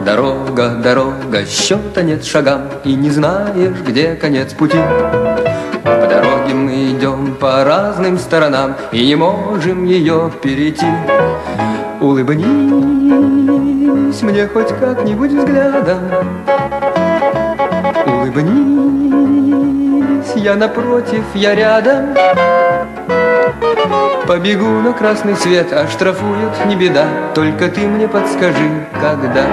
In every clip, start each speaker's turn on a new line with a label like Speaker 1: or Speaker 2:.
Speaker 1: Дорога, дорога, счета нет шагам, и не знаешь, где конец пути. По дороге мы идем по разным сторонам и не можем ее перейти. Улыбнись мне хоть как-нибудь взглядом, улыбнись, я напротив, я рядом. Побегу на красный свет, а штрафуют не беда, только ты мне подскажи, когда.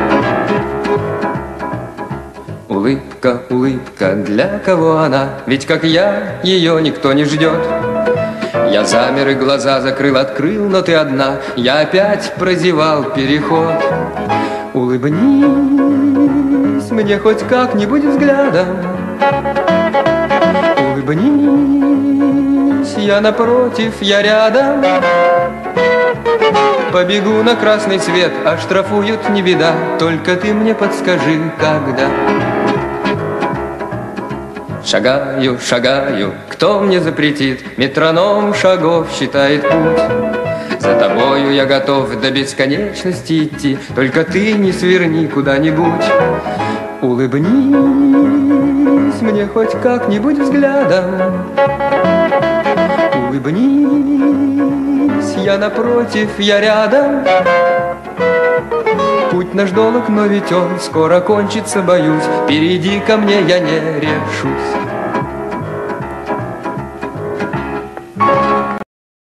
Speaker 1: Улыбка, улыбка, для кого она? Ведь как я, ее никто не ждет. Я замер и глаза закрыл, открыл, но ты одна. Я опять прозевал переход. Улыбнись мне хоть как-нибудь взглядом, улыбнись, я напротив, я рядом. Побегу на красный свет, а штрафуют не беда, только ты мне подскажи, когда. Шагаю, шагаю, кто мне запретит? Метроном шагов считает путь. За тобою я готов до бесконечности идти, только ты не сверни куда-нибудь. Улыбнись мне хоть как-нибудь взглядом, улыбнись, я напротив, я рядом. Путь наш долг, но ведь он скоро кончится, боюсь. Перейди ко мне, я не решусь.